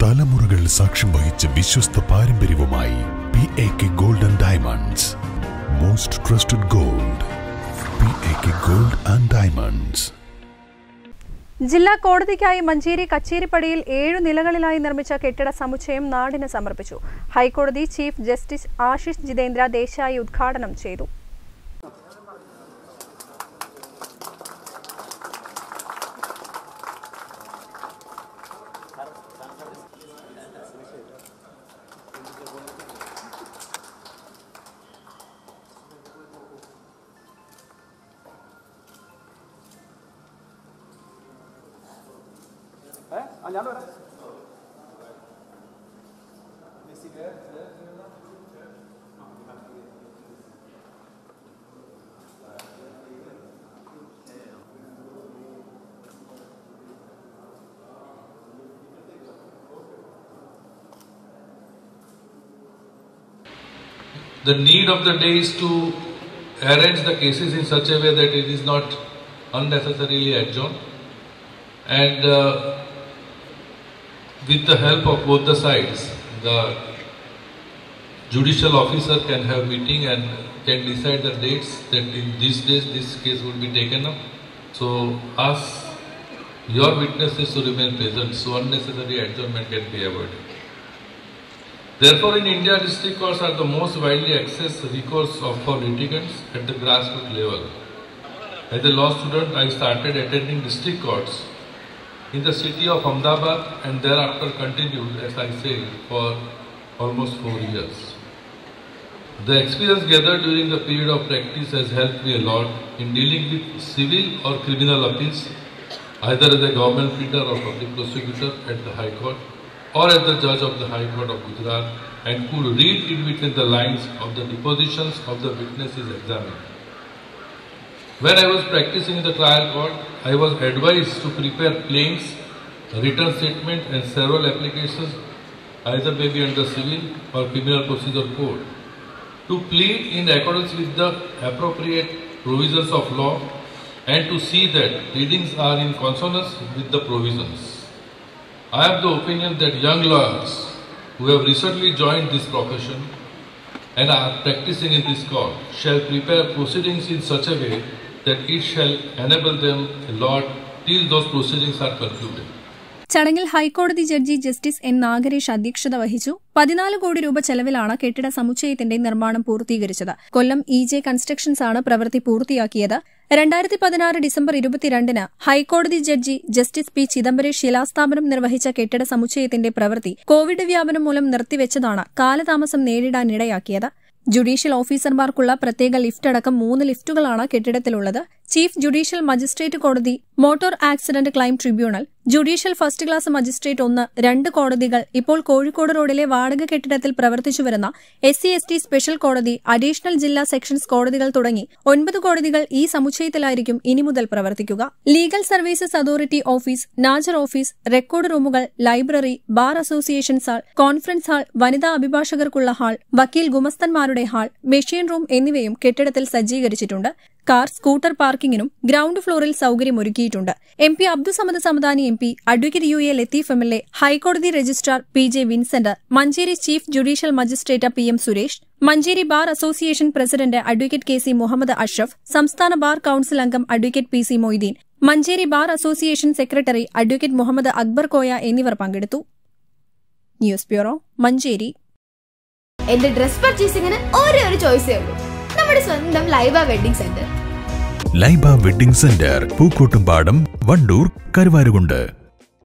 തലമുറകൾ സാക്ഷ്യം വഹിച്ച വിശ്വസ്ത പാരമ്പര്യവുമായി PAK Gold and Diamonds. Most trusted gold. PAK Gold and Diamonds. ജില്ലാ കോടതിക്കായി മഞ്ചേരി കച്ചേരിപ്പടിയിൽ 7 നിലകളിലായി നിർമ്മിച്ച കെട്ടിട സമുച്ചയം നാടിന് സമർപ്പിച്ചു. ഹൈക്കോടതി ചീഫ് ജസ്റ്റിസ് ആശിഷ് ജിതേന്ദ്ര ദേശായി ഉദ്ഘാടനം ചെയ്തു. The need of the day is to arrange the cases in such a way that it is not unnecessarily adjourned, and with the help of both the sides, the judicial officer can have meeting and can decide the dates that in these days this case will be taken up. So ask your witnesses to remain present, so unnecessary adjournment can be avoided. Therefore, in India, district courts are the most widely accessed recourse for litigants at the grassroots level. As a law student, I started attending district courts in the city of Ahmedabad and thereafter continued, as I say, for almost 4 years. The experience gathered during the period of practice has helped me a lot in dealing with civil or criminal appeals, either as a government pleader or public prosecutor at the High Court, or as the judge of the High Court of Gujarat, and could read in between the lines of the depositions of the witnesses examined. When I was practicing in the trial court, I was advised to prepare claims, written statement and several applications, either maybe under civil or criminal procedure code, to plead in accordance with the appropriate provisions of law and to see that pleadings are in consonance with the provisions. I have the opinion that young lawyers who have recently joined this profession and are practicing in this court shall prepare proceedings in such a way that it shall enable them a lot till those proceedings are concluded. ചടങ്ങിൽ ഹൈക്കോടതി judge justice N Nagaresh അധ്യക്ഷത വഹിച്ചു. 14 കോടി രൂപ ചെലവിലാണ് കെട്ടിട സമുച്ചയത്തിന്റെ നിർമ്മാണം പൂർത്തീകരിച്ചത്. കൊല്ലം EJ constructions ആണ് പ്രവൃത്തി പൂർത്തിയാക്കിയത്. 2016 ഡിസംബർ 22-ന് ഹൈക്കോടതി ജഡ്ജി ജസ്റ്റിസ് P. ചിദംബരേഷ് ശിലാസ്ഥാപനം നിർവഹിച്ച കെട്ടിട സമുച്ചയത്തിന്റെ പ്രവൃത്തി കോവിഡ് വ്യാപനം മൂലം നിർത്തിവെച്ചതാണ് കാലതാമസം നേരിടാനിടയാക്കിയത്. ജുഡീഷ്യൽ ഓഫീസർമാർക്കുള്ള പ്രത്യേക ലിഫ്റ്റ് അടക്കം 3 ലിഫ്റ്റുകളാണ് കെട്ടിടത്തിലുള്ളത്. ചീഫ് ജുഡീഷ്യൽ മജിസ്ട്രേറ്റ് കോടതി, motor accident claim tribunal, judicial first class magistrate 1, 2 കോടതികൾ, ഇപ്പോൾ കോഴിക്കോട് റോഡിലെ വാടക കെട്ടിടത്തിൽ പ്രവർത്തിച്ചുവരുന്ന SC/ST സ്പെഷ്യൽ കോടതി, അഡീഷണൽ ജില്ലാ സെക്ഷൻസ് കോടതികൾ തുടങ്ങി 9 കോടതികൾ ഈ സമുച്ചയത്തിലായിരിക്കും ഇനി മുതൽ പ്രവർത്തിക്കുക. ലീഗൽ സർവീസസ് അതോറിറ്റി ഓഫീസ്, നാജർ ഓഫീസ്, റെക്കോർഡ് റൂമുകൾ, library, bar associations hall, conference hall, വനിതാ അഭിഭാഷകർക്കുള്ള ഹാൾ, വക്കീൽ ഗുമസ്തന്മാരുടെ ഹാൾ, മെഷീൻ റൂം എന്നിവയും കെട്ടിടത്തിൽ സജ്ജീകരിച്ചിട്ടുണ്ട്. കാർ, സ്കൂട്ടർ പാർക്കിങ്ങിനും ഗ്രൌണ്ട് ഫ്ലോറിൽ സൌകര്യമൊരുക്കിയിട്ടുണ്ട്. MP Abdussamad Samadani MP, advocate UA Latheef MLA, ഹൈക്കോടതി registrar PJ Vincent, Manjeri chief judicial magistrate PM Suresh, Manjeri bar association president advocate KC Muhammad Ashraf, സംസ്ഥാന ബാർ കൌൺസിൽ അംഗം advocate PC Moideen, Manjeri bar association secretary advocate Muhammad Akbar Koya എന്നിവർ പങ്കെടുത്തു. News bureau, Manjeri. എന്റെ ഡ്രസ് പർച്ചേസിംഗിന് ഒരേ ഒരു ചോയ്സേ ഉള്ളൂ, നമ്മുടെ സ്വന്തം Laiba wedding centre. Laiba wedding centre, Pookkottumpadam, Wandoor, Karuvarakundu.